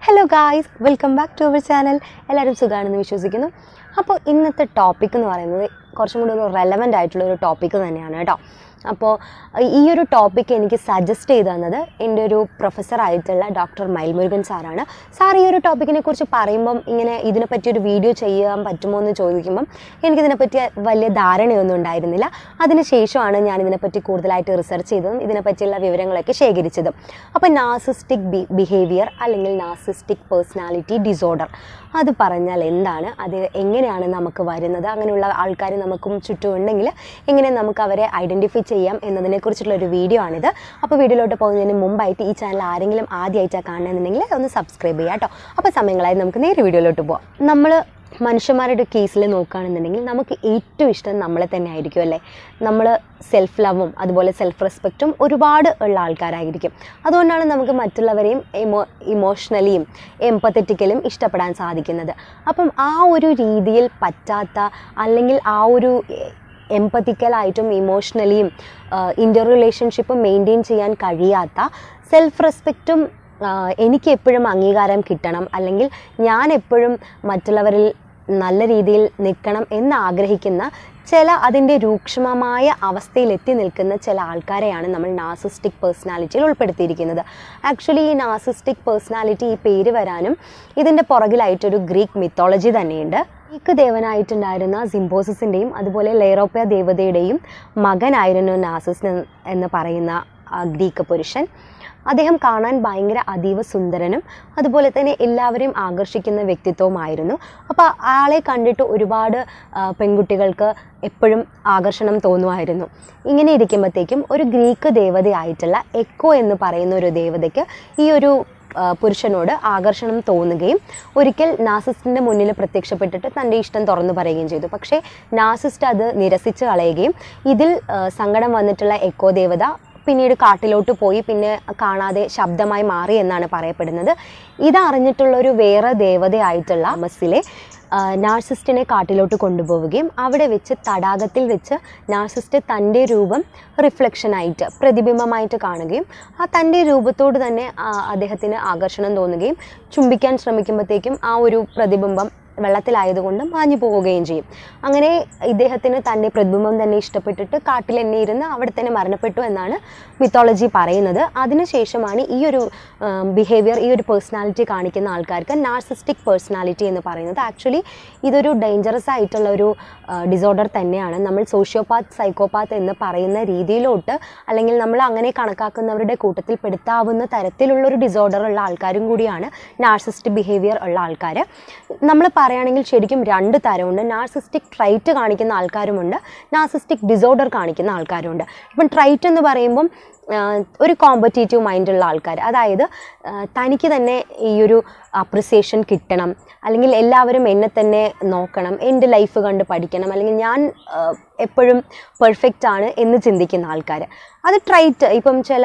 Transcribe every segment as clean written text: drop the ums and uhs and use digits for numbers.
Hello guys, welcome back to our channel. എല്ലാവരും സുഖമാണെന്ന് വിശ്വസിക്കുന്നു. അപ്പോൾ ഇന്നത്തെ ടോപ്പിക് എന്ന് പറയുന്നത് കുറച്ചും കൂടി ഒരു റെലവൻ്റ് ആയിട്ടുള്ളൊരു ടോപ്പിക്ക് തന്നെയാണ് കേട്ടോ. അപ്പോൾ ഈ ഒരു ടോപ്പിക്ക് എനിക്ക് സജസ്റ്റ് ചെയ്ത് തന്നത് എൻ്റെ ഒരു പ്രൊഫസറായിട്ടുള്ള ഡോക്ടർ മൈൽമുരുകൻ സാറാണ്. സാർ ഈ ഒരു ടോപ്പിക്കിനെ കുറിച്ച് പറയുമ്പം ഇങ്ങനെ ഇതിനെപ്പറ്റി ഒരു വീഡിയോ ചെയ്യാൻ പറ്റുമോ എന്ന് ചോദിക്കുമ്പം എനിക്കിതിനെപ്പറ്റി വലിയ ധാരണയൊന്നും ഉണ്ടായിരുന്നില്ല. അതിനുശേഷമാണ് ഞാൻ ഇതിനെപ്പറ്റി കൂടുതലായിട്ട് റിസർച്ച് ചെയ്തതും ഇതിനെപ്പറ്റിയുള്ള വിവരങ്ങളൊക്കെ ശേഖരിച്ചതും. അപ്പോൾ നാർസിസ്റ്റിക് ബിഹേവിയർ അല്ലെങ്കിൽ നാർസിസ്റ്റിക് പേഴ്സണാലിറ്റി ഡിസോർഡർ അത് പറഞ്ഞാൽ എന്താണ്, അത് എങ്ങനെയാണ് നമുക്ക് വരുന്നത്, അങ്ങനെയുള്ള ആൾക്കാർ നമുക്കും ചുറ്റും ഉണ്ടെങ്കിൽ എങ്ങനെ നമുക്ക് അവരെ ഐഡൻറ്റിഫൈ ചെയ്യാം എന്നതിനെക്കുറിച്ചുള്ളൊരു വീഡിയോ ആണിത്. അപ്പോൾ വീഡിയോയിലോട്ട് പോകുന്നതിന് മുമ്പായിട്ട് ഈ ചാനൽ ആരെങ്കിലും ആദ്യമായിട്ടാണ് കാണണമെന്നുണ്ടെങ്കിൽ ഒന്ന് സബ്സ്ക്രൈബ് ചെയ്യാം കേട്ടോ. അപ്പോൾ സമയങ്ങളായി നമുക്ക് നേരെ വീഡിയോയിലോട്ട് പോകാം. നമ്മൾ മനുഷ്യന്മാരുടെ കേസിൽ നോക്കുകയാണെന്നുണ്ടെങ്കിൽ നമുക്ക് ഏറ്റവും ഇഷ്ടം നമ്മളെ തന്നെ ആയിരിക്കും അല്ലേ. നമ്മൾ സെൽഫ് ലവും അതുപോലെ സെൽഫ് റെസ്പെക്റ്റും ഒരുപാട് ഉള്ള ആൾക്കാരായിരിക്കും. അതുകൊണ്ടാണ് നമുക്ക് മറ്റുള്ളവരെയും ഇമോഷണലിയും എംപത്തറ്റിക്കലും ഇഷ്ടപ്പെടാൻ സാധിക്കുന്നത്. അപ്പം ആ ഒരു രീതിയിൽ പറ്റാത്ത അല്ലെങ്കിൽ ആ ഒരു എംപത്തിക്കലായിട്ടും ഇമോഷണലിയും ഇൻ്റർ റിലേഷൻഷിപ്പും മെയിൻറ്റെയിൻ ചെയ്യാൻ കഴിയാത്ത സെൽഫ് റെസ്പെക്റ്റും എനിക്ക് എപ്പോഴും അംഗീകാരം കിട്ടണം അല്ലെങ്കിൽ ഞാൻ എപ്പോഴും മറ്റുള്ളവരിൽ നല്ല രീതിയിൽ നിൽക്കണം എന്നാഗ്രഹിക്കുന്ന ചില അതിൻ്റെ രൂക്ഷമായ അവസ്ഥയിലെത്തി നിൽക്കുന്ന ചില ആൾക്കാരെയാണ് നമ്മൾ നാർസിസ്റ്റിക് പേഴ്സണാലിറ്റിയിൽ ഉൾപ്പെടുത്തിയിരിക്കുന്നത്. ആക്ച്വലി ഈ നാർസിസ്റ്റിക് പേഴ്സണാലിറ്റി ഈ പേര് വരാനും ഇതിൻ്റെ പുറകിലായിട്ടൊരു ഗ്രീക്ക് മിത്തോളജി തന്നെയുണ്ട്. ഗ്രീക്ക് ദേവനായിട്ടുണ്ടായിരുന്ന സിംബോസിൻ്റെയും അതുപോലെ ലെയറോപ്യ ദേവതയുടെയും മകനായിരുന്നു നാർസിസ് എന്ന് പറയുന്ന ഗ്രീക്ക് പുരുഷൻ. അദ്ദേഹം കാണാൻ ഭയങ്കര അതീവ സുന്ദരനും അതുപോലെ തന്നെ എല്ലാവരെയും ആകർഷിക്കുന്ന വ്യക്തിത്വമായിരുന്നു. അപ്പോൾ ആളെ കണ്ടിട്ട് ഒരുപാട് പെൺകുട്ടികൾക്ക് എപ്പോഴും ആകർഷണം തോന്നുമായിരുന്നു. ഇങ്ങനെ ഇരിക്കുമ്പോഴത്തേക്കും ഒരു ഗ്രീക്ക് ദേവതയായിട്ടുള്ള എക്കോ എന്ന് പറയുന്ന ഒരു ദേവതയ്ക്ക് ഈ ഒരു പുരുഷനോട് ആകർഷണം തോന്നുകയും ഒരിക്കൽ നാർസിസ്റ്റിൻ്റെ മുന്നിൽ പ്രത്യക്ഷപ്പെട്ടിട്ട് തൻ്റെ ഇഷ്ടം തുറന്നു പറയുകയും ചെയ്തു. പക്ഷേ നാർസിസ്റ്റ് അത് നിരസിച്ച് കളയുകയും ഇതിൽ സങ്കടം വന്നിട്ടുള്ള എക്കോ ദേവത പിന്നീട് കാട്ടിലോട്ട് പോയി പിന്നെ കാണാതെ ശബ്ദമായി മാറി എന്നാണ് പറയപ്പെടുന്നത്. ഇതറിഞ്ഞിട്ടുള്ളൊരു വേറെ ദേവതയായിട്ടുള്ള മസ്സിലെ നാർസിസ്റ്റിനെ കാട്ടിലോട്ട് കൊണ്ടുപോവുകയും അവിടെ വെച്ച് തടാകത്തിൽ വെച്ച് നാർസിസ്റ്റ് തൻ്റെ രൂപം റിഫ്ലക്ഷനായിട്ട് പ്രതിബിംബമായിട്ട് കാണുകയും ആ തൻ്റെ രൂപത്തോട് തന്നെ അദ്ദേഹത്തിന് ആകർഷണം തോന്നുകയും ചുംബിക്കാൻ ശ്രമിക്കുമ്പോഴത്തേക്കും ആ ഒരു പ്രതിബിംബം വെള്ളത്തിലായതുകൊണ്ട് മാഞ്ഞു പോവുകയും ചെയ്യും. അങ്ങനെ ഇദ്ദേഹത്തിന് തൻ്റെ പ്രതിബിംബം തന്നെ ഇഷ്ടപ്പെട്ടിട്ട് കാട്ടിൽ തന്നെ ഇരുന്ന് അവിടെ തന്നെ മരണപ്പെട്ടു എന്നാണ് മിത്തോളജി പറയുന്നത്. അതിനുശേഷമാണ് ഈ ഒരു ബിഹേവിയർ ഈ ഒരു പേഴ്സണാലിറ്റി കാണിക്കുന്ന ആൾക്കാർക്ക് നാർസിസ്റ്റിക് പേഴ്സണാലിറ്റി എന്ന് പറയുന്നത്. ആക്ച്വലി ഇതൊരു ഡേഞ്ചറസ് ആയിട്ടുള്ള ഒരു ഡിസോർഡർ തന്നെയാണ്. നമ്മൾ സോഷ്യോപാത്ത് സൈക്കോപാത്ത് എന്ന് പറയുന്ന രീതിയിലോട്ട് അല്ലെങ്കിൽ നമ്മൾ അങ്ങനെ കണക്കാക്കുന്നവരുടെ കൂട്ടത്തിൽ പെടുത്താവുന്ന തരത്തിലുള്ളൊരു ഡിസോർഡർ ഉള്ള ആൾക്കാരും കൂടിയാണ് നാർസിസ്റ്റ് ബിഹേവിയർ ഉള്ള ആൾക്കാർ. നമ്മൾ പറയുകയാണെങ്കിൽ ശരിക്കും രണ്ട് തരമുണ്ട്. നാർസിസ്റ്റിക് ട്രൈറ്റ് കാണിക്കുന്ന ആൾക്കാരുമുണ്ട്, നാർസിസ്റ്റിക് ഡിസോർഡർ കാണിക്കുന്ന ആൾക്കാരുമുണ്ട്. ഇപ്പം ട്രൈറ്റ് എന്ന് പറയുമ്പം ഒരു കോമ്പറ്റേറ്റീവ് മൈൻഡുള്ള ആൾക്കാർ, അതായത് തനിക്ക് തന്നെ ഈ ഒരു അപ്രിസിയേഷൻ കിട്ടണം അല്ലെങ്കിൽ എല്ലാവരും എന്നെ തന്നെ നോക്കണം, എൻ്റെ ലൈഫ് കണ്ട് പഠിക്കണം അല്ലെങ്കിൽ ഞാൻ എപ്പോഴും പെർഫെക്റ്റ് ആണ് എന്ന് ചിന്തിക്കുന്ന ആൾക്കാർ. അത് ട്രൈറ്റ്. ഇപ്പം ചില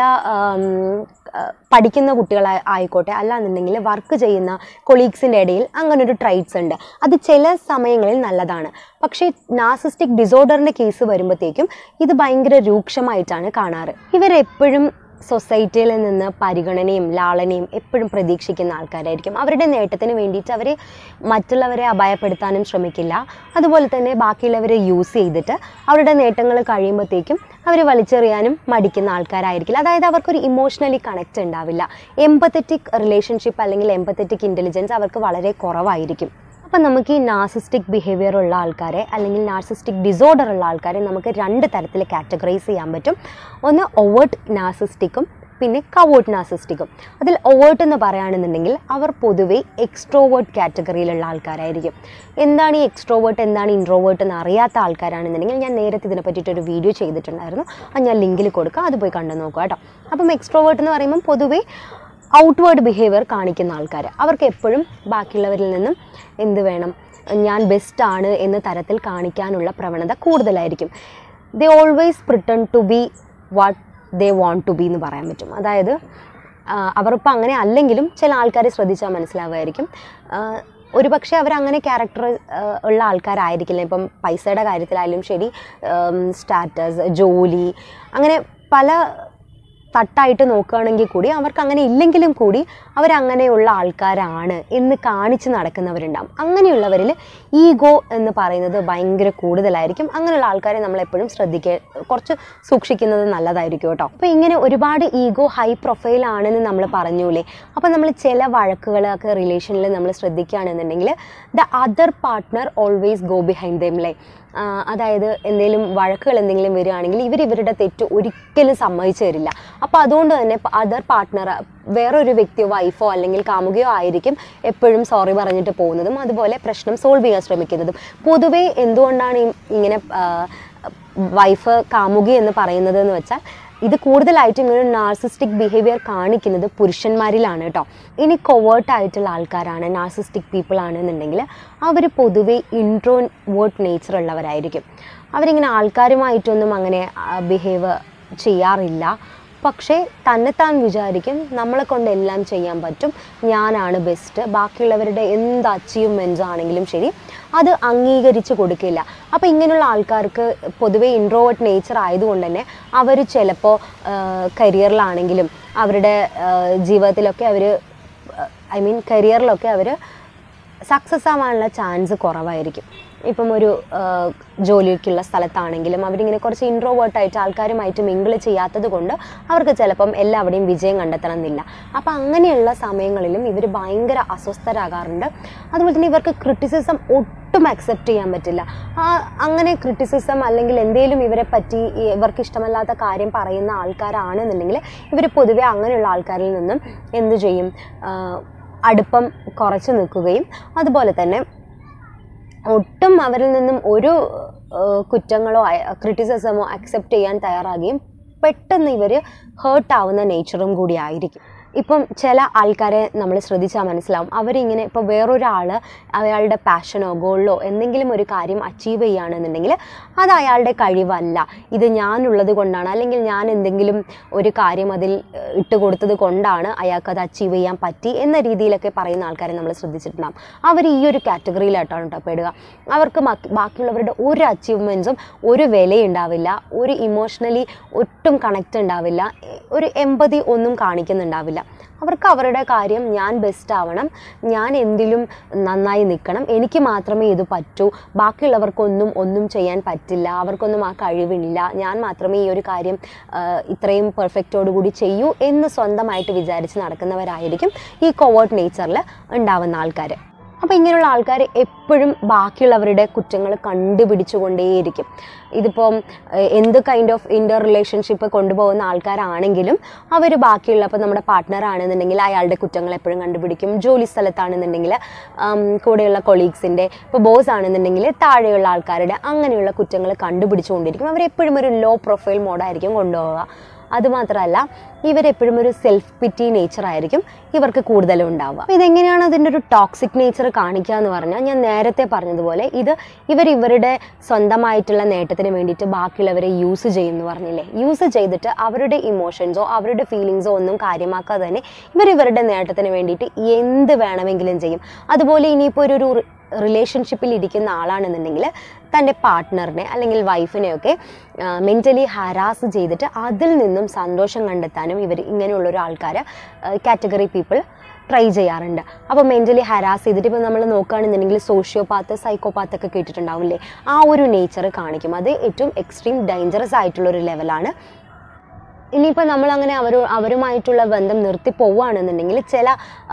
പഠിക്കുന്ന കുട്ടികളായിക്കോട്ടെ അല്ലാന്നുണ്ടെങ്കിൽ വർക്ക് ചെയ്യുന്ന കൊളീഗ്സിൻ്റെ ഇടയിൽ അങ്ങനൊരു ട്രൈറ്റ്സ് ഉണ്ട്. അത് ചില സമയങ്ങളിൽ നല്ലതാണ്. പക്ഷേ നാർസിസ്റ്റിക് ഡിസോർഡറിൻ്റെ കേസ് വരുമ്പോഴത്തേക്കും ഇത് ഭയങ്കര രൂക്ഷമായിട്ടാണ് കാണാറ്. ഇവരെപ്പോഴും സൊസൈറ്റിയിൽ നിന്ന് പരിഗണനയും ലാളനയും എപ്പോഴും പ്രതീക്ഷിക്കുന്ന ആൾക്കാരായിരിക്കും. അവരുടെ നേട്ടത്തിന് വേണ്ടിയിട്ട് അവർ മറ്റുള്ളവരെ അപായപ്പെടുത്താനും ശ്രമിക്കില്ല. അതുപോലെ തന്നെ ബാക്കിയുള്ളവരെ യൂസ് ചെയ്തിട്ട് അവരുടെ നേട്ടങ്ങൾ കഴിയുമ്പോഴത്തേക്കും അവർ വലിച്ചെറിയാനും മടിക്കുന്ന ആൾക്കാരായിരിക്കില്ല. അതായത് അവർക്കൊരു ഇമോഷണലി കണക്റ്റ് ഉണ്ടാവില്ല. എംപത്തറ്റിക് റിലേഷൻഷിപ്പ് അല്ലെങ്കിൽ എംപത്തറ്റിക് ഇൻ്റലിജൻസ് അവർക്ക് വളരെ കുറവായിരിക്കും. അപ്പം നമുക്ക് ഈ നാർസിസ്റ്റിക് ബിഹേവിയർ ഉള്ള ആൾക്കാരെ അല്ലെങ്കിൽ നാർസിസ്റ്റിക് ഡിസോർഡർ ഉള്ള ആൾക്കാരെ നമുക്ക് രണ്ട് തരത്തിൽ കാറ്റഗറൈസ് ചെയ്യാൻ പറ്റും. ഒന്ന് ഒവേർട്ട് നാർസിസ്റ്റിക്കും പിന്നെ കവേർട്ട് നാർസിസ്റ്റിക്കും. അതിൽ ഒവേർട്ട് എന്ന് പറയുകയാണെന്നുണ്ടെങ്കിൽ അവർ പൊതുവെ എക്സ്ട്രോവേർട്ട് കാറ്റഗറിയിലുള്ള ആൾക്കാരായിരിക്കും. എന്താണ് ഈ എക്സ്ട്രോവേർട്ട് എന്താണ് ഇൻട്രോവേർട്ട് എന്ന് അറിയാത്ത ആൾക്കാരാണെന്നുണ്ടെങ്കിൽ ഞാൻ നേരത്തെ ഇതിനെ പറ്റിയിട്ടൊരു വീഡിയോ ചെയ്തിട്ടുണ്ടായിരുന്നു. അത് ഞാൻ ലിങ്കിൽ കൊടുക്കുക, അത് പോയി കണ്ടു നോക്കുക കേട്ടോ. അപ്പം എക്സ്ട്രോവേർട്ട് എന്ന് പറയുമ്പം പൊതുവെ ഔട്ട്വേർഡ് ബിഹേവിയർ കാണിക്കുന്ന ആൾക്കാർ. അവർക്ക് എപ്പോഴും ബാക്കിയുള്ളവരിൽ നിന്നും എന്ത് വേണം, ഞാൻ ബെസ്റ്റാണ് എന്ന തരത്തിൽ കാണിക്കാനുള്ള പ്രവണത കൂടുതലായിരിക്കും. They always pretend to be what they want to be എന്ന് പറയാൻ പറ്റും. അതായത് അവരിപ്പോൾ അങ്ങനെ അല്ലെങ്കിലും ചില ആൾക്കാരെ ശ്രദ്ധിച്ചാൽ മനസ്സിലാവുമായിരിക്കും ഒരു പക്ഷേ അവരങ്ങനെ ക്യാരക്ടർ ഉള്ള ആൾക്കാരായിരിക്കില്ല. ഇപ്പം പൈസയുടെ കാര്യത്തിലായാലും ശരി, സ്റ്റാറ്റസ്, ജോലി, അങ്ങനെ പല തട്ടായിട്ട് നോക്കുകയാണെങ്കിൽ കൂടി അവർക്ക് അങ്ങനെ ഇല്ലെങ്കിലും കൂടി അവരങ്ങനെയുള്ള ആൾക്കാരാണ് എന്ന് കാണിച്ച് നടക്കുന്നവരുണ്ടാകും. അങ്ങനെയുള്ളവരിൽ ഈഗോ എന്ന് പറയുന്നത് ഭയങ്കര കൂടുതലായിരിക്കും. അങ്ങനെയുള്ള ആൾക്കാരെ നമ്മളെപ്പോഴും കുറച്ച് സൂക്ഷിക്കുന്നത് നല്ലതായിരിക്കും കേട്ടോ. അപ്പോൾ ഇങ്ങനെ ഒരുപാട് ഈഗോ ഹൈ പ്രൊഫൈൽ ആണെന്ന് നമ്മൾ പറഞ്ഞൂലേ. അപ്പോൾ നമ്മൾ ചില വഴക്കുകളൊക്കെ റിലേഷനിൽ നമ്മൾ ശ്രദ്ധിക്കുകയാണെന്നുണ്ടെങ്കിൽ the other partner always go behind them lie. അതായത് എന്തെങ്കിലും വഴക്കുകൾ എന്തെങ്കിലും വരികയാണെങ്കിൽ ഇവരുടെ തെറ്റ് ഒരിക്കലും സമ്മതിച്ചു തരില്ല. അപ്പോൾ അതുകൊണ്ട് തന്നെ അതർ പാർട്ട്ണർ വേറൊരു വ്യക്തിയോ വൈഫോ അല്ലെങ്കിൽ കാമുകയോ ആയിരിക്കും എപ്പോഴും സോറി പറഞ്ഞിട്ട് പോകുന്നതും അതുപോലെ പ്രശ്നം സോൾവ് ചെയ്യാൻ ശ്രമിക്കുന്നതും. പൊതുവേ എന്തുകൊണ്ടാണ് ഇങ്ങനെ വൈഫ് കാമുകി എന്ന് പറയുന്നത് എന്ന് വെച്ചാൽ ഇത് കൂടുതലായിട്ടും ഇങ്ങനെ നാർസിസ്റ്റിക് ബിഹേവിയർ കാണിക്കുന്നത് പുരുഷന്മാരിലാണ് കേട്ടോ. ഇനി കൊവേർട്ടായിട്ടുള്ള ആൾക്കാരാണ്, നാർസിസ്റ്റിക് പീപ്പിൾ ആണെന്നുണ്ടെങ്കിൽ അവർ പൊതുവേ ഇൻട്രോവേർട്ട് നേച്ചർ ഉള്ളവരായിരിക്കും. അവരിങ്ങനെ ആൾക്കാരുമായിട്ടൊന്നും അങ്ങനെ ബിഹേവ് ചെയ്യാറില്ല. പക്ഷേ തന്നെത്താൻ വിചാരിക്കും നമ്മളെ കൊണ്ട് എല്ലാം ചെയ്യാൻ പറ്റും, ഞാനാണ് ബെസ്റ്റ്, ബാക്കിയുള്ളവരുടെ എന്ത് അച്ചീവ്മെൻറ്റ്സ് ആണെങ്കിലും ശരി അത് അംഗീകരിച്ച് കൊടുക്കില്ല. അപ്പോൾ ഇങ്ങനെയുള്ള ആൾക്കാർക്ക് പൊതുവേ ഇൻട്രോവേർട്ട് നേച്ചർ ആയതുകൊണ്ട് തന്നെ അവർ ചിലപ്പോൾ കരിയറിലാണെങ്കിലും അവരുടെ ജീവിതത്തിലൊക്കെ കരിയറിലൊക്കെ അവർ സക്സസ് ആവാനുള്ള ചാൻസ് കുറവായിരിക്കും. ഇപ്പം ഒരു ജോലിക്കുള്ള സ്ഥലത്താണെങ്കിലും അവരിങ്ങനെ കുറച്ച് ഇൻട്രോവേർട്ടായിട്ട് ആൾക്കാരുമായിട്ട് മിങ്കിൾ ചെയ്യാത്തത് കൊണ്ട് അവർക്ക് ചിലപ്പം എല്ലാവിടെയും വിജയം കണ്ടെത്തണം എന്നില്ല. അപ്പോൾ അങ്ങനെയുള്ള സമയങ്ങളിലും ഇവർ ഭയങ്കര അസ്വസ്ഥരാകാറുണ്ട്. അതുപോലെ തന്നെ ഇവർക്ക് ക്രിറ്റിസിസം ഒട്ടും അക്സെപ്റ്റ് ചെയ്യാൻ പറ്റില്ല. അങ്ങനെ ക്രിറ്റിസിസം അല്ലെങ്കിൽ എന്തെങ്കിലും ഇവരെ പറ്റി ഇവർക്ക് ഇഷ്ടമല്ലാത്ത കാര്യം പറയുന്ന ആൾക്കാരാണെന്നുണ്ടെങ്കിൽ ഇവർ പൊതുവെ അങ്ങനെയുള്ള ആൾക്കാരിൽ നിന്നും എന്തു ചെയ്യും, അടുപ്പം കുറച്ച് നിൽക്കുകയും അതുപോലെ തന്നെ ഒട്ടും അവരിൽ നിന്നും ഒരു കുറ്റങ്ങളോ ക്രിറ്റിസിസമോ അക്സെപ്റ്റ് ചെയ്യാൻ തയ്യാറാകുകയും പെട്ടെന്ന് ഇവർ ഹേർട്ടാവുന്ന നേച്ചറും കൂടി ആയിരിക്കും. ഇപ്പം ചില ആൾക്കാരെ നമ്മൾ ശ്രദ്ധിച്ചാൽ മനസ്സിലാവും, അവരിങ്ങനെ ഇപ്പോൾ വേറൊരാൾ അയാളുടെ പാഷനോ ഗോളിലോ എന്തെങ്കിലും ഒരു കാര്യം അച്ചീവ് ചെയ്യുകയാണെന്നുണ്ടെങ്കിൽ അത് അയാളുടെ കഴിവല്ല, ഇത് ഞാനുള്ളത് കൊണ്ടാണ്, അല്ലെങ്കിൽ ഞാൻ എന്തെങ്കിലും ഒരു കാര്യം അതിൽ ഇട്ട് കൊടുത്തത് കൊണ്ടാണ് അയാൾക്കത് അച്ചീവ് ചെയ്യാൻ പറ്റി എന്ന രീതിയിലൊക്കെ പറയുന്ന ആൾക്കാരെ നമ്മൾ ശ്രദ്ധിച്ചിട്ടുണ്ടാകും. അവർ ഈ ഒരു കാറ്റഗറിയിലായിട്ടാണ് കേട്ടോ പെടുക. അവർക്ക് ബാക്കിയുള്ളവരുടെ ഒരു അച്ചീവ്മെൻറ്റ്സും ഒരു വിലയുണ്ടാവില്ല, ഒരു ഇമോഷണലി ഒട്ടും കണക്റ്റ് ഉണ്ടാവില്ല, ഒരു എമ്പതി ഒന്നും കാണിക്കുന്നുണ്ടാവില്ല. അവർക്ക് അവരുടെ കാര്യം ഞാൻ ബെസ്റ്റ് ആവണം, ഞാൻ എന്തിലും നന്നായി നിൽക്കണം, എനിക്ക് മാത്രമേ ഇത് പറ്റൂ, ബാക്കിയുള്ളവർക്കൊന്നും ചെയ്യാൻ പറ്റില്ല, അവർക്കൊന്നും ആ കഴിവില്ല, ഞാൻ മാത്രമേ ഈ ഒരു കാര്യം ഇത്രയും പെർഫെക്റ്റോടുകൂടി ചെയ്യൂ എന്ന് സ്വന്തമായിട്ട് വിചാരിച്ച് നടക്കുന്നവരായിരിക്കും ഈ കൊവേർട്ട് നേച്ചറിൽ ഉണ്ടാവുന്ന ആൾക്കാർ. അപ്പോൾ ഇങ്ങനെയുള്ള ആൾക്കാർ എപ്പോഴും ബാക്കിയുള്ളവരുടെ കുറ്റങ്ങൾ കണ്ടുപിടിച്ചുകൊണ്ടേയിരിക്കും. ഇതിപ്പം എന്ത് കൈൻഡ് ഓഫ് ഇൻ്റർ റിലേഷൻഷിപ്പ് കൊണ്ടുപോകുന്ന ആൾക്കാരാണെങ്കിലും അവർ ബാക്കിയുള്ള, ഇപ്പോൾ നമ്മുടെ പാർട്ട്ണർ ആണെന്നുണ്ടെങ്കിൽ അയാളുടെ കുറ്റങ്ങൾ എപ്പോഴും കണ്ടുപിടിക്കും. ജോലി സ്ഥലത്താണെന്നുണ്ടെങ്കിൽ കൂടെയുള്ള കൊളീഗ്സിൻ്റെ, ഇപ്പോൾ ബോസ് ആണെന്നുണ്ടെങ്കിൽ താഴെയുള്ള ആൾക്കാരുടെ അങ്ങനെയുള്ള കുറ്റങ്ങൾ കണ്ടുപിടിച്ചുകൊണ്ടിരിക്കും. അവരെപ്പോഴും ഒരു ലോ പ്രൊഫൈൽ മോഡായിരിക്കും കൊണ്ടുപോവുക. അതുമാത്രമല്ല ഇവരെപ്പോഴും ഒരു സെൽഫ് പിറ്റി നേച്ചർ ആയിരിക്കും ഇവർക്ക് കൂടുതലും ഉണ്ടാവുക. അപ്പോൾ ഇതെങ്ങനെയാണ് അതിൻ്റെ ഒരു ടോക്സിക് നേച്ചർ കാണിക്കുക എന്ന് പറഞ്ഞാൽ, ഞാൻ നേരത്തെ പറഞ്ഞതുപോലെ ഇവരുടെ സ്വന്തമായിട്ടുള്ള നേട്ടത്തിന് വേണ്ടിയിട്ട് ബാക്കിയുള്ളവരെ യൂസ് ചെയ്യുമെന്ന് പറഞ്ഞില്ലേ. യൂസ് ചെയ്തിട്ട് അവരുടെ ഇമോഷൻസോ അവരുടെ ഫീലിങ്സോ ഒന്നും കാര്യമാക്കാതെ തന്നെ ഇവരുടെ നേട്ടത്തിന് വേണ്ടിയിട്ട് എന്ത് വേണമെങ്കിലും ചെയ്യും. അതുപോലെ ഇനിയിപ്പോൾ ഒരു റിലേഷൻഷിപ്പിൽ ഇരിക്കുന്ന ആളാണെന്നുണ്ടെങ്കിൽ തൻ്റെ പാർട്ട്ണറിനെ അല്ലെങ്കിൽ വൈഫിനെയൊക്കെ മെൻ്റലി ഹരാസ് ചെയ്തിട്ട് അതിൽ നിന്നും സന്തോഷം കണ്ടെത്താനും ഇങ്ങനെയുള്ളൊരു ആൾക്കാർ കാറ്റഗറി പീപ്പിൾ ട്രൈ ചെയ്യാറുണ്ട്. അപ്പോൾ മെൻ്റലി ഹരാസ് ചെയ്തിട്ട് ഇപ്പോൾ നമ്മൾ നോക്കുകയാണെന്നുണ്ടെങ്കിൽ സോഷ്യോപാത്ത്, സൈക്കോപാത്തൊക്കെ കേട്ടിട്ടുണ്ടാവില്ലേ, ആ ഒരു നേച്ചർ കാണിക്കും. അത് ഏറ്റവും എക്സ്ട്രീം ഡേഞ്ചറസ് ആയിട്ടുള്ളൊരു ലെവലാണ്. ഇനിയിപ്പോൾ നമ്മളങ്ങനെ അവരുമായിട്ടുള്ള ബന്ധം നിർത്തി പോവുകയാണെന്നുണ്ടെങ്കിൽ ചില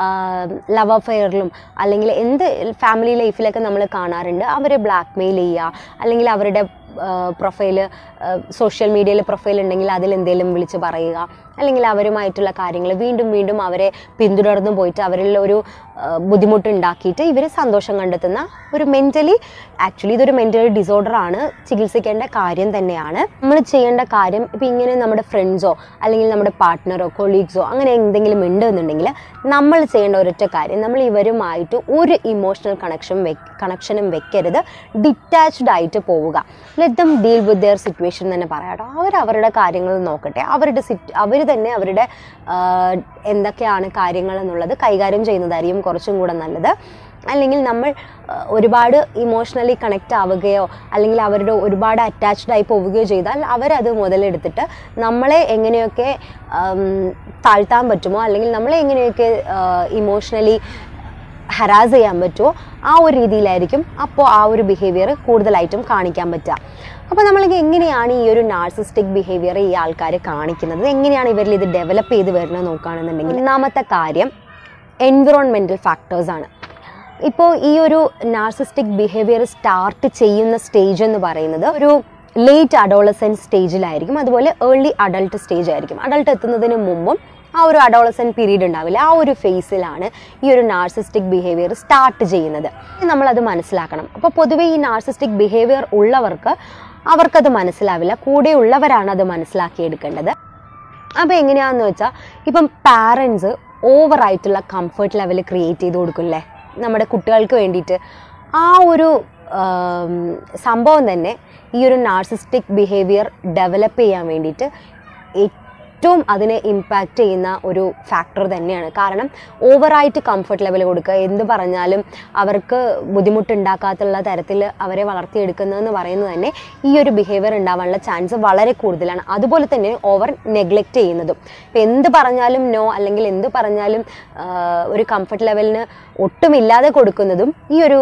ലവ് അഫെയറിലും അല്ലെങ്കിൽ എന്ത് ഫാമിലി ലൈഫിലൊക്കെ നമ്മൾ കാണാറുണ്ട്, അവരെ ബ്ലാക്ക് മെയിൽ ചെയ്യുക, അല്ലെങ്കിൽ അവരുടെ പ്രൊഫൈല് സോഷ്യൽ മീഡിയയിൽ പ്രൊഫൈൽ ഉണ്ടെങ്കിൽ അതിലെന്തെങ്കിലും വിളിച്ച് പറയുക, അല്ലെങ്കിൽ അവരുമായിട്ടുള്ള കാര്യങ്ങൾ വീണ്ടും അവരെ പിന്തുടർന്നു പോയിട്ട് അവരിൽ ഒരു ബുദ്ധിമുട്ടുണ്ടാക്കിയിട്ട് ഇവർ സന്തോഷം കണ്ടെത്തുന്ന ഒരു ആക്ച്വലി ഇതൊരു മെൻ്റലി ഡിസോർഡറാണ്, ചികിത്സിക്കേണ്ട കാര്യം തന്നെയാണ്. നമ്മൾ ചെയ്യേണ്ട കാര്യം ഇപ്പോൾ ഇങ്ങനെ നമ്മുടെ ഫ്രണ്ട്സോ അല്ലെങ്കിൽ നമ്മുടെ പാർട്ട്ണറോ കൊളീഗ്സോ അങ്ങനെ എന്തെങ്കിലും ഉണ്ടെന്നുണ്ടെങ്കിൽ നമ്മൾ ചെയ്യേണ്ട ഒരൊറ്റ കാര്യം, നമ്മൾ ഇവരുമായിട്ട് ഒരു ഇമോഷണൽ കണക്ഷനും വെക്കരുത്, ഡിറ്റാച്ച്ഡ് ആയിട്ട് പോവുക. Let them deal with their situation തന്നെ പറയാട്ടോ. അവരുടെ കാര്യങ്ങൾ നോക്കട്ടെ, അവർ തന്നെ അവരുടെ എന്തൊക്കെയാണ് കാര്യങ്ങൾ എന്നുള്ളത് കൈകാര്യം ചെയ്യുന്നതായിരിക്കും കുറച്ചും കൂടെ നല്ലത്. അല്ലെങ്കിൽ നമ്മൾ ഒരുപാട് ഇമോഷണലി കണക്റ്റ് ആവുകയോ അല്ലെങ്കിൽ അവരുടെ ഒരുപാട് അറ്റാച്ച്ഡ് ആയി പോവുകയോ ചെയ്താൽ അവരത് മുതലെടുത്തിട്ട് നമ്മളെ എങ്ങനെയൊക്കെ താഴ്ത്താൻ പറ്റുമോ അല്ലെങ്കിൽ നമ്മളെ എങ്ങനെയൊക്കെ ഇമോഷണലി ഹരാസ് ചെയ്യാൻ പറ്റുമോ ആ ഒരു രീതിയിലായിരിക്കും അപ്പോൾ ആ ഒരു ബിഹേവിയർ കൂടുതലായിട്ടും കാണിക്കാൻ പറ്റുക. അപ്പോൾ നമ്മൾക്ക് എങ്ങനെയാണ് ഈ ഒരു നാർസിസ്റ്റിക് ബിഹേവിയർ ഈ ആൾക്കാർ കാണിക്കുന്നത്, എങ്ങനെയാണ് ഇവരിൽ ഇത് ഡെവലപ്പ് ചെയ്ത് വരുന്നത് നോക്കുകയാണെന്നുണ്ടെങ്കിൽ ഒന്നാമത്തെ കാര്യം എൻവിറോൺമെൻറ്റൽ ഫാക്ടേഴ്സാണ്. ഇപ്പോൾ ഈ ഒരു നാർസിസ്റ്റിക് ബിഹേവിയർ സ്റ്റാർട്ട് ചെയ്യുന്ന സ്റ്റേജ് എന്ന് പറയുന്നത് ഒരു ലേറ്റ് അഡോളസെൻറ്റ് സ്റ്റേജിലായിരിക്കും, അതുപോലെ ഏർലി അഡൾട്ട് സ്റ്റേജ് ആയിരിക്കും. അഡൾട്ട് എത്തുന്നതിന് മുമ്പും ആ ഒരു അഡോളസെൻറ്റ് പീരീഡ് ഉണ്ടാവില്ല, ആ ഒരു ഫേസിലാണ് ഈ ഒരു നാർസിസ്റ്റിക് ബിഹേവിയർ സ്റ്റാർട്ട് ചെയ്യുന്നത്. നമ്മളത് മനസ്സിലാക്കണം. അപ്പോൾ പൊതുവേ ഈ നാർസിസ്റ്റിക് ബിഹേവിയർ ഉള്ളവർക്ക് അവർക്കത് മനസ്സിലാവില്ല, കൂടെയുള്ളവരാണ് അത് മനസ്സിലാക്കിയെടുക്കേണ്ടത്. അപ്പോൾ എങ്ങനെയാണെന്ന് വെച്ചാൽ ഇപ്പം പാരൻസ് ഓവറായിട്ടുള്ള കംഫർട്ട് ലെവൽ ക്രിയേറ്റ് ചെയ്ത് കൊടുക്കില്ലേ നമ്മുടെ കുട്ടികൾക്ക് വേണ്ടിയിട്ട്. ആ ഒരു സംഭവം തന്നെ ഈ ഒരു നാർസിസ്റ്റിക് ബിഹേവിയർ ഡെവലപ്പ് ചെയ്യാൻ വേണ്ടിയിട്ട് ഏറ്റവും അതിനെ ഇമ്പാക്റ്റ് ചെയ്യുന്ന ഒരു ഫാക്ടർ തന്നെയാണ്. കാരണം ഓവറായിട്ട് കംഫർട്ട് ലെവൽ കൊടുക്കുക, എന്ത് പറഞ്ഞാലും അവർക്ക് ബുദ്ധിമുട്ടുണ്ടാക്കാത്തുള്ള തരത്തിൽ അവരെ വളർത്തിയെടുക്കുന്നതെന്ന് പറയുന്നത് തന്നെ ഈ ഒരു ബിഹേവിയർ ഉണ്ടാവാനുള്ള ചാൻസ് വളരെ കൂടുതലാണ്. അതുപോലെ തന്നെ ഓവർ നെഗ്ലക്റ്റ് ചെയ്യുന്നതും, ഇപ്പം എന്ത് പറഞ്ഞാലും നോ അല്ലെങ്കിൽ എന്ത് പറഞ്ഞാലും ഒരു കംഫർട്ട് ലെവലിന് ഒട്ടുമില്ലാതെ കൊടുക്കുന്നതും ഈ ഒരു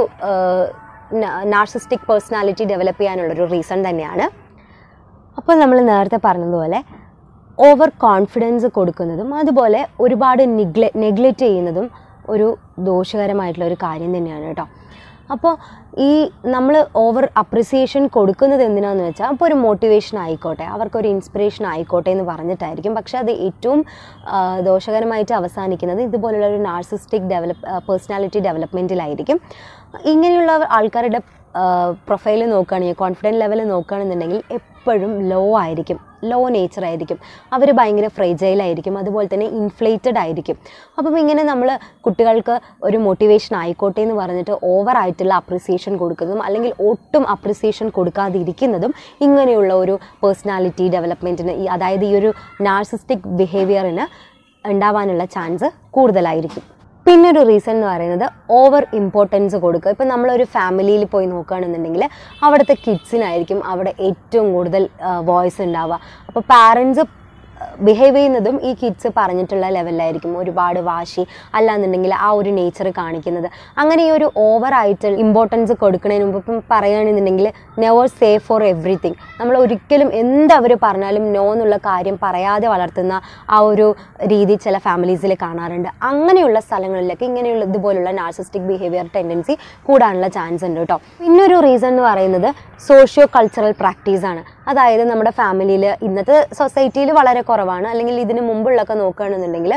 നാർസിസ്റ്റിക് പേഴ്സണാലിറ്റി ഡെവലപ്പ് ചെയ്യാനുള്ളൊരു റീസൺ തന്നെയാണ്. അപ്പോൾ നമ്മൾ നേരത്തെ പറഞ്ഞതുപോലെ ഓവർ കോൺഫിഡൻസ് കൊടുക്കുന്നതും അതുപോലെ ഒരുപാട് നെഗ്ലക്റ്റ് ചെയ്യുന്നതും ഒരു ദോഷകരമായിട്ടുള്ള ഒരു കാര്യം തന്നെയാണ് കേട്ടോ. അപ്പോൾ ഈ നമ്മൾ ഓവർ അപ്രിസിയേഷൻ കൊടുക്കുന്നത് എന്തിനാണെന്ന് വെച്ചാൽ അപ്പോൾ ഒരു മോട്ടിവേഷൻ ആയിക്കോട്ടെ, അവർക്കൊരു ഇൻസ്പിറേഷൻ ആയിക്കോട്ടെ എന്ന് പറഞ്ഞിട്ടായിരിക്കും. പക്ഷേ അത് ഏറ്റവും ദോഷകരമായിട്ട് അവസാനിക്കുന്നത് ഇതുപോലുള്ള ഒരു നാർസിസ്റ്റിക് പേഴ്സണാലിറ്റി ഡെവലപ്മെൻറ്റിലായിരിക്കും. ഇങ്ങനെയുള്ള ആൾക്കാരുടെ പ്രൊഫൈൽ നോക്കുകയാണെങ്കിൽ, കോൺഫിഡൻറ്റ് ലെവൽ നോക്കുകയാണെന്നുണ്ടെങ്കിൽ എപ്പോഴും ലോ ആയിരിക്കും, ലോ നേച്ചർ ആയിരിക്കും. അവർ ഭയങ്കര ഫ്രെജൈലായിരിക്കും, അതുപോലെ തന്നെ ഇൻഫ്ലേറ്റഡ് ആയിരിക്കും. അപ്പം ഇങ്ങനെ നമ്മൾ കുട്ടികൾക്ക് ഒരു മോട്ടിവേഷൻ ആയിക്കോട്ടെ എന്ന് പറഞ്ഞിട്ട് ഓവറായിട്ടുള്ള അപ്രിസിയേഷൻ കൊടുക്കുന്നതും അല്ലെങ്കിൽ ഒട്ടും അപ്രിസിയേഷൻ കൊടുക്കാതിരിക്കുന്നതും ഇങ്ങനെയുള്ള ഒരു പേഴ്സണാലിറ്റി ഡെവലപ്മെൻറ്റിന് അതായത് ഈ ഒരു നാർസിസ്റ്റിക് ബിഹേവിയറിന് ഉണ്ടാവാനുള്ള ചാൻസ് കൂടുതലായിരിക്കും. പിന്നൊരു റീസൺ എന്ന് പറയുന്നത് ഓവർ ഇമ്പോർട്ടൻസ് കൊടുക്കുക. ഇപ്പം നമ്മളൊരു ഫാമിലിയിൽ പോയി നോക്കുകയാണെന്നുണ്ടെങ്കിൽ അവിടുത്തെ കിഡ്സിനായിരിക്കും അവിടെ ഏറ്റവും കൂടുതൽ വോയിസ് ഉണ്ടാവുക. അപ്പോൾ പാരൻസ് ബിഹേവ് ചെയ്യുന്നതും ഈ കിഡ്സ് പറഞ്ഞിട്ടുള്ള ലെവലിലായിരിക്കും, ഒരുപാട് വാശി അല്ലാന്നുണ്ടെങ്കിൽ ആ ഒരു നേച്ചർ കാണിക്കുന്നത്. അങ്ങനെ ഈ ഒരു ഓവറായിട്ട് ഇമ്പോർട്ടൻസ് കൊടുക്കുന്നതിന് മുമ്പ് ഇപ്പം പറയുകയാണെന്നുണ്ടെങ്കിൽ നെവർ സേ ഫോർ എവറിത്തിങ്, നമ്മൾ ഒരിക്കലും എന്തവർ പറഞ്ഞാലും നോ എന്നുള്ള കാര്യം പറയാതെ വളർത്തുന്ന ആ ഒരു രീതി ചില ഫാമിലീസിൽ കാണാറുണ്ട്. അങ്ങനെയുള്ള സ്ഥലങ്ങളിലൊക്കെ ഇങ്ങനെയുള്ള ഇതുപോലുള്ള നാർസിസ്റ്റിക് ബിഹേവിയർ ടെൻഡൻസി കൂടാനുള്ള ചാൻസ് ഉണ്ട് കേട്ടോ. പിന്നൊരു റീസൺ എന്ന് പറയുന്നത് സോഷ്യോ കൾച്ചറൽ പ്രാക്ടീസാണ്. അതായത് നമ്മുടെ ഫാമിലിയിൽ ഇന്നത്തെ സൊസൈറ്റിയിൽ വളരെ കുറവാണ്, അല്ലെങ്കിൽ ഇതിന് മുമ്പുള്ളൊക്കെ നോക്കുകയാണെന്നുണ്ടെങ്കിൽ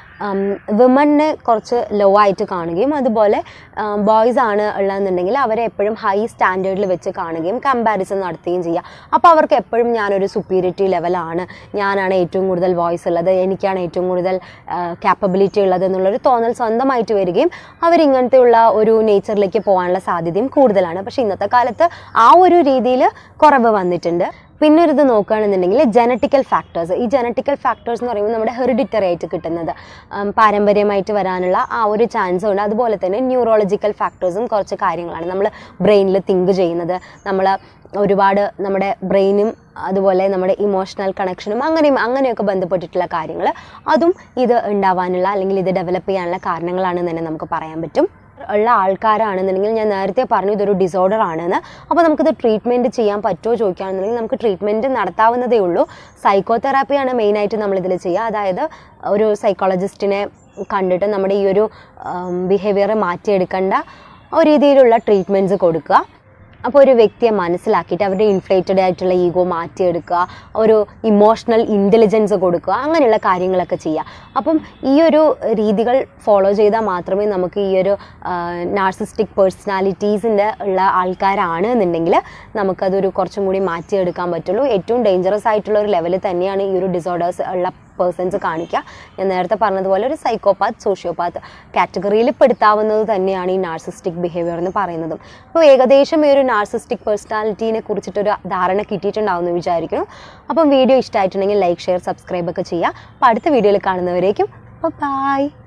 വിമനെ കുറച്ച് ലോ ആയിട്ട് കാണുകയും അതുപോലെ ബോയ്സ് ആണ് ഉള്ളതെന്നുണ്ടെങ്കിൽ അവരെ എപ്പോഴും ഹൈ സ്റ്റാൻഡേർഡിൽ വെച്ച് കാണുകയും കമ്പാരിസൺ നടത്തുകയും ചെയ്യുക. അപ്പോൾ അവർക്ക് എപ്പോഴും ഞാനൊരു സുപ്പീരിയറിറ്റി ലെവലാണ്, ഞാനാണ് ഏറ്റവും കൂടുതൽ വോയിസ് ഉള്ളത്, എനിക്കാണ് ഏറ്റവും കൂടുതൽ ക്യാപ്പബിലിറ്റി ഉള്ളത് എന്നുള്ളൊരു തോന്നൽ സ്വന്തമായിട്ട് വരികയും അവരിങ്ങനത്തെയുള്ള ഒരു നേച്ചറിലേക്ക് പോകാനുള്ള സാധ്യതയും കൂടുതലാണ്. പക്ഷേ ഇന്നത്തെ കാലത്ത് ആ ഒരു രീതിയിൽ കുറവ് വന്നിട്ടുണ്ട്. പിന്നെ ഒരു ഇത് നോക്കുകയാണെന്നുണ്ടെങ്കിൽ ജനറ്റിക്കൽ ഫാക്ടേഴ്സ്. ഈ ജനറ്റിക്കൽ ഫാക്ടേഴ്സ് എന്ന് പറയുമ്പോൾ നമ്മുടെ ഹെറിഡിറ്ററി ആയിട്ട് കിട്ടുന്നത് പാരമ്പര്യമായിട്ട് വരാനുള്ള ആ ഒരു ചാൻസും ഉണ്ട്. അതുപോലെ തന്നെ ന്യൂറോളജിക്കൽ ഫാക്ടേഴ്സും കുറച്ച് കാര്യങ്ങളാണ്. നമ്മൾ ബ്രെയിനിൽ തിങ്ക് ചെയ്യുന്നത്, നമ്മൾ ഒരുപാട് നമ്മുടെ ബ്രെയിനും അതുപോലെ നമ്മുടെ ഇമോഷണൽ കണക്ഷനും അങ്ങനെയൊക്കെ ബന്ധപ്പെട്ടിട്ടുള്ള കാര്യങ്ങൾ അതും ഇത് ഉണ്ടാവാനുള്ള അല്ലെങ്കിൽ ഇത് ഡെവലപ്പ് ചെയ്യാനുള്ള കാരണങ്ങളാണെന്ന് തന്നെ നമുക്ക് പറയാൻ പറ്റും. ഉള്ള ആൾക്കാരാണെന്നുണ്ടെങ്കിൽ ഞാൻ നേരത്തെ പറഞ്ഞു ഇതൊരു ഡിസോർഡർ ആണെന്ന്. അപ്പോൾ നമുക്കിത് ട്രീറ്റ്മെൻറ്റ് ചെയ്യാൻ പറ്റുമോ ചോദിക്കുകയാണെന്നുണ്ടെങ്കിൽ നമുക്ക് ട്രീറ്റ്മെൻറ്റ് നടത്താവുന്നതേ ഉള്ളൂ. സൈക്കോതെറാപ്പിയാണ് മെയിനായിട്ട് നമ്മളിതിൽ ചെയ്യുക. അതായത് ഒരു സൈക്കോളജിസ്റ്റിനെ കണ്ടിട്ട് നമ്മുടെ ഈ ഒരു ബിഹേവിയർ മാറ്റിയെടുക്കേണ്ട ഒരു രീതിയിലുള്ള ട്രീറ്റ്മെൻറ്റ്സ് കൊടുക്കുക. അപ്പോൾ ഒരു വ്യക്തിയെ മനസ്സിലാക്കിയിട്ട് അവരുടെ ഇൻഫ്ലേറ്റഡ് ആയിട്ടുള്ള ഈഗോ മാറ്റിയെടുക്കുക, ഒരു ഇമോഷണൽ ഇൻ്റലിജൻസ് കൊടുക്കുക, അങ്ങനെയുള്ള കാര്യങ്ങളൊക്കെ ചെയ്യുക. അപ്പം ഈ ഒരു രീതികൾ ഫോളോ ചെയ്താൽ മാത്രമേ നമുക്ക് ഈ ഒരു നാർസിസ്റ്റിക് പേഴ്സണാലിറ്റീസിൻ്റെ ഉള്ള ആൾക്കാരാണ് എന്നുണ്ടെങ്കിൽ നമുക്കതൊരു കുറച്ചും കൂടി മാറ്റിയെടുക്കാൻ പറ്റുള്ളൂ. ഏറ്റവും ഡേഞ്ചറസ് ആയിട്ടുള്ള ഒരു ലെവലിൽ തന്നെയാണ് ഈ ഒരു ഡിസോർഡേഴ്സ് ഉള്ള പേഴ്സൺസ് കാണിക്കുക. ഞാൻ നേരത്തെ പറഞ്ഞതുപോലെ ഒരു സൈക്കോപാത്ത്, സോഷ്യോപാത്ത് കാറ്റഗറിയിൽ പെടുത്താവുന്നത് തന്നെയാണ് ഈ നാർസിസ്റ്റിക് ബിഹേവിയർ എന്ന് പറയുന്നതും. അപ്പോൾ ഏകദേശം ഈ ഒരു നാർസിസ്റ്റിക് പേഴ്സണാലിറ്റീനെ കുറിച്ചിട്ടൊരു ധാരണ കിട്ടിയിട്ടുണ്ടാവുമെന്ന് വിചാരിക്കുന്നു. അപ്പം വീഡിയോ ഇഷ്ടമായിട്ടുണ്ടെങ്കിൽ ലൈക്ക്, ഷെയർ, സബ്സ്ക്രൈബ് ഒക്കെ ചെയ്യുക. അപ്പോൾ അടുത്ത വീഡിയോയിൽ കാണുന്നവരേക്കും ബൈ.